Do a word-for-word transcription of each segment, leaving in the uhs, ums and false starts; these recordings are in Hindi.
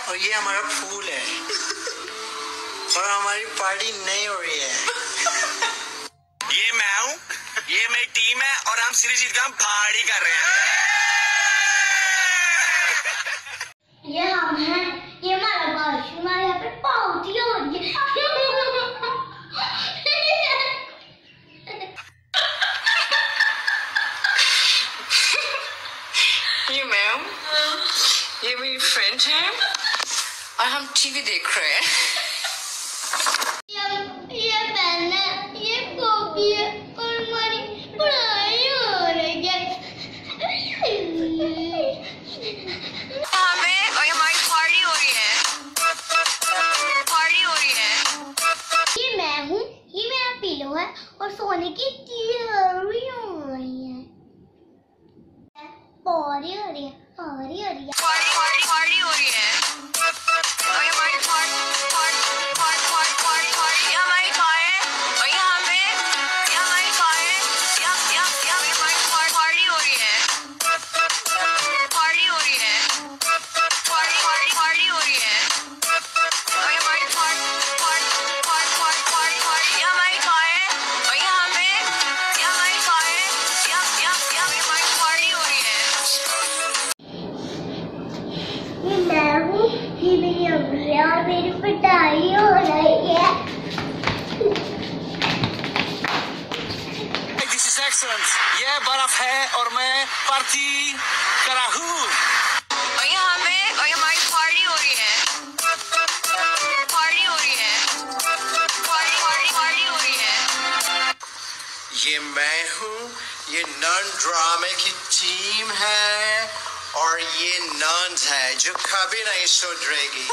और ये हमारा फूल है और हमारी पार्टी नहीं हो रही है। ये मैं हूँ, ये मेरी टीम है और हम सीरीज जीत के हम पार्टी कर रहे हैं। ये हम हैं, ये हमारा बारिश, हमारे यहाँ पे पार्टी हो रही है। ये मैं हूँ, ये मेरी फ्रेंड है और हम टीवी देख रहे हैं। ये ये पेन है, ये कॉपी है और हमारी पढ़ाई हो रही है। हमें और हमारी पार्टी हो रही है, पार्टी हो रही है। ये मैं हूँ, ये मेरा पिलो है और सोने की तैयारी हो रही है। पार्टी हो रही है, पार्टी हो रही है, पार्टी पार्टी पार्टी हो रही है और ये हमारी party party party party party ये हमारी कार है और ये हमें ये हमारी कार है, ये ये ये हमारी पार्टी हो रही है, पार्टी हो रही है, पार्टी पार्टी पार्टी हो रही है और ये हमारी party party party party party ये हमारी कार है और ये हमें ये हमारी कार है, ये ये ये हमारी पार्टी हो रही है। ये मैं हूँ, ये मेरी उम्र है और मेरी पढ़ाई हो रही है। This is excellent. ये बर्फ है और मैं पार्टी कर रहा हूँ। और ये हमें और ये हमारी पार्टी हो रही है, पार्टी हो रही है, पार्टी पार्टी पार्टी हो रही है। ये मैं हूँ, ये नन ड्रामे की टीम है और ये नन्स है जो कभी नहीं सुधरेगी।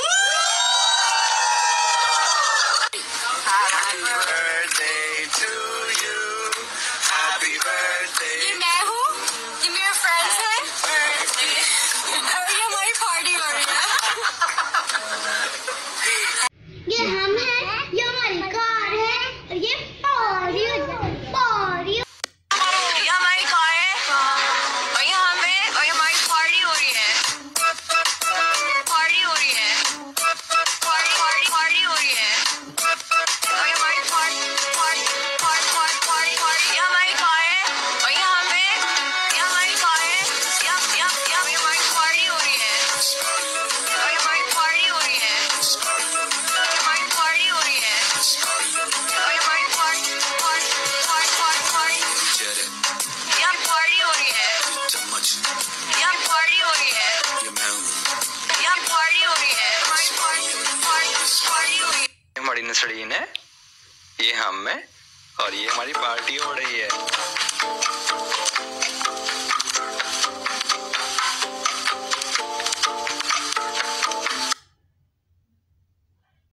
Happy birthday to you, happy birthday। ये मैं हूँ, ये मेरे फ्रेंड्स हैं और ये हमारी पार्टी हो रही है। ये हम हैं, ये हमारी कार है और ये पार्टी हो रही है, पार्टी। ये हमारी कार है और ये हमें और ये हमारी पार्टी हो रही है, पार्टी हो रही है, पार्टी पार्टी पार्टी हो रही है और ये हमारी party party party party party party ये हमारी कार है और ये हमें ये हमारी कार है, ये ये ये हमारी पार्टी हो रही है और ये हमारी पार्टी हो रही है, हमारी पार्टी हो रही है और ये हमारी party party party party party ये पार्टी हो रही है, ये पार्टी हो रही है, ये पार्टी हो रही है, हमारी पार्टी पार्टी पार्टी हो रही है। हमारी नसड़ीन है, ये हम है और ये हमारी पार्टी हो रही है।